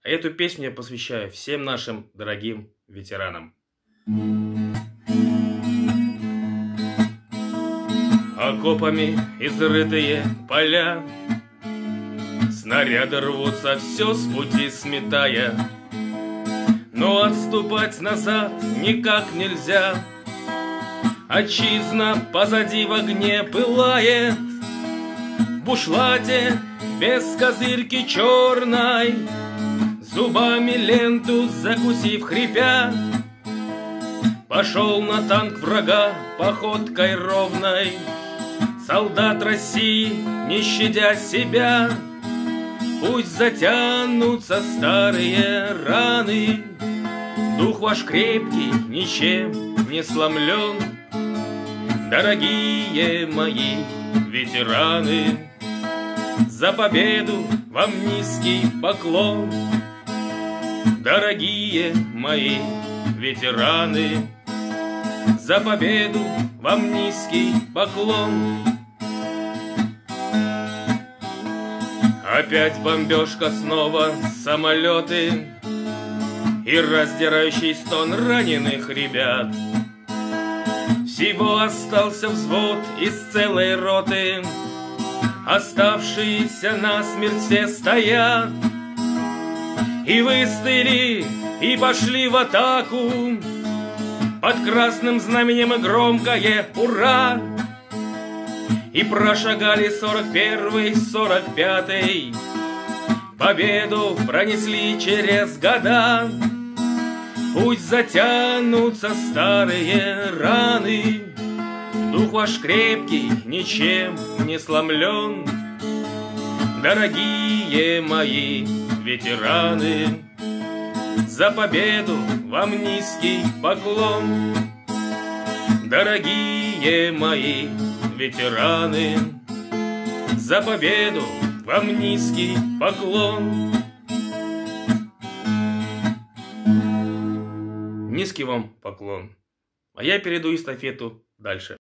Эту песню я посвящаю всем нашим дорогим ветеранам. Окопами изрытые поля, снаряды рвутся, все с пути сметая, но отступать назад никак нельзя. Отчизна позади в огне пылает, в бушлате без козырьки черной, зубами ленту закусив хрипя, пошел на танк врага походкой ровной. Солдат России, не щадя себя, пусть затянутся старые раны. Дух ваш крепкий, ничем не сломлен, дорогие мои ветераны. За победу вам низкий поклон, дорогие мои ветераны. За победу вам низкий поклон. Опять бомбежка, снова самолеты и раздирающий стон раненых ребят. Всего остался взвод из целой роты, оставшиеся насмерть все стоят. И выстояли, и пошли в атаку, под красным знаменем и громкое «Ура!». И прошагали 41-й, 45-й, победу пронесли через года. Пусть затянутся старые раны, дух ваш крепкий, ничем не сломлен, дорогие мои ветераны. За победу вам низкий поклон, дорогие мои ветераны. За победу вам низкий поклон. Низкий вам поклон. А я перейду эстафету дальше.